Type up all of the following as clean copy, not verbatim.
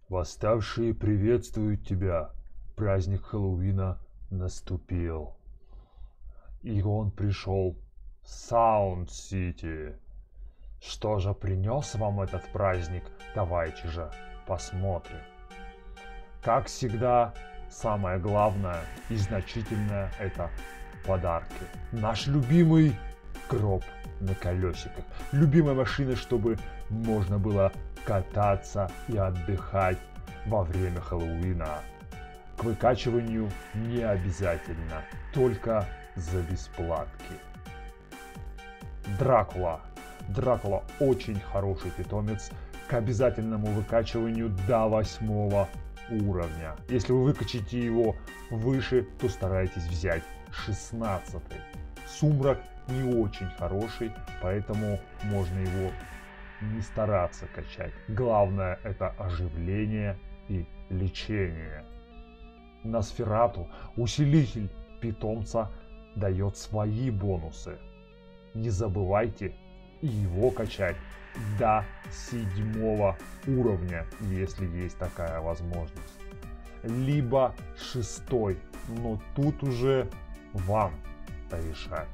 Восставшие приветствуют тебя. Праздник Хэллоуина наступил. И он пришел в Саунд-Сити. Что же принес вам этот праздник? Давайте же посмотрим. Как всегда, самое главное и значительное – это подарки. Наш любимый гроб на колесиках. Любимая машина, чтобы можно было кататься и отдыхать во время Хэллоуина. К выкачиванию не обязательно, только за бесплатки. Дракула. Дракула очень хороший питомец к обязательному выкачиванию до 8 уровня. Если вы выкачите его выше, то старайтесь взять 16. Сумрак не очень хороший, поэтому можно его не стараться качать. Главное — это оживление и лечение. Носферату, усилитель питомца, дает свои бонусы. Не забывайте и его качать до 7 уровня, если есть такая возможность. Либо 6, но тут уже вам решать.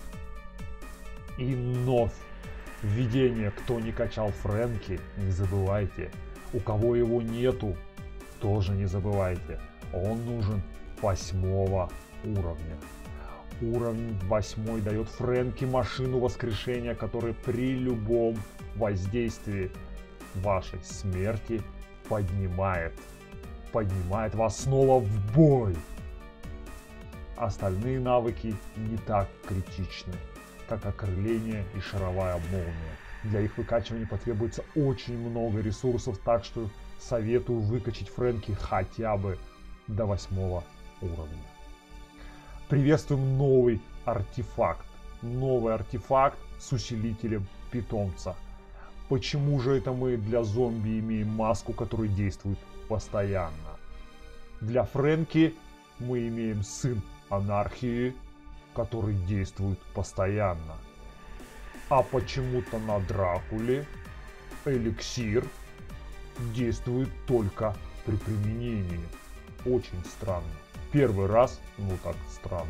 И вновь введение, кто не качал Фрэнки, не забывайте. У кого его нету, тоже не забывайте. Он нужен 8 уровня. Уровень 8 дает Фрэнки машину воскрешения, которая при любом воздействии вашей смерти поднимает вас снова в бой. Остальные навыки не так критичны, как окрыление и шаровая молния. Для их выкачивания потребуется очень много ресурсов, так что советую выкачать Фрэнки хотя бы до 8 уровня. Приветствуем новый артефакт. Новый артефакт с усилителем питомца. Почему же это мы для зомби имеем маску, которая действует постоянно? Для Фрэнки мы имеем сын анархии, который действует постоянно. А почему-то на Дракуле эликсир действует только при применении. Очень странно. Первый раз, ну так странно.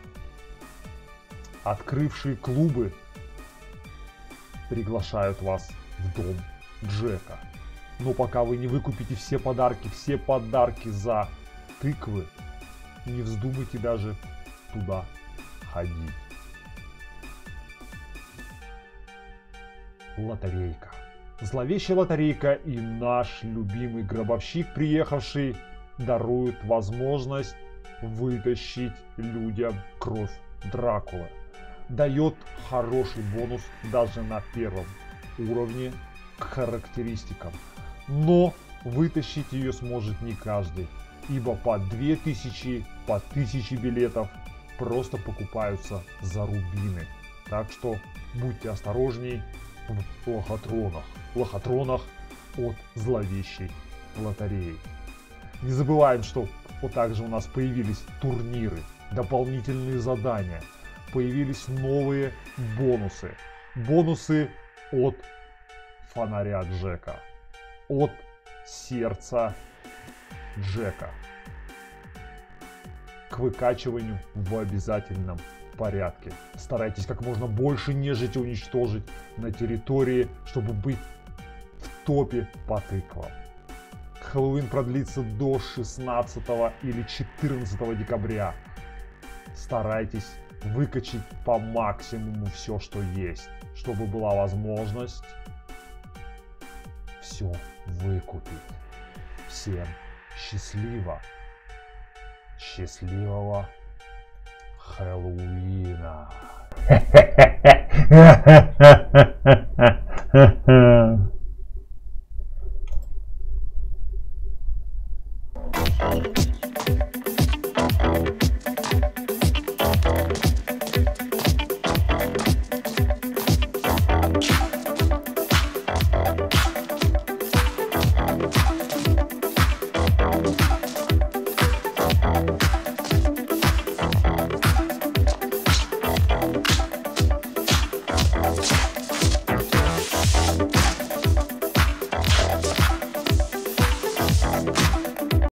Открывшие клубы приглашают вас в дом Джека. Но пока вы не выкупите все подарки за тыквы, не вздумайте даже туда ходить. Лотерейка. Зловещая лотерейка и наш любимый гробовщик, приехавший, дарует возможность вытащить людям кровь Дракулы. Дает хороший бонус даже на 1 уровне к характеристикам. Но вытащить ее сможет не каждый, ибо по 2000, по 1000 билетов просто покупаются за рубины. Так что будьте осторожней в лохотронах от зловещей лотереи. Не забываем, что вот также у нас появились турниры, дополнительные задания, появились новые бонусы. Бонусы от фонаря Джека, от сердца Джека. К выкачиванию в обязательном порядке. Старайтесь как можно больше нежити уничтожить на территории, чтобы быть в топе по тыквам. Хэллоуин продлится до 16 или 14 декабря. Старайтесь выкачать по максимуму все, что есть, чтобы была возможность все выкупить. Всем счастливо! Счастливого Хэллоуина!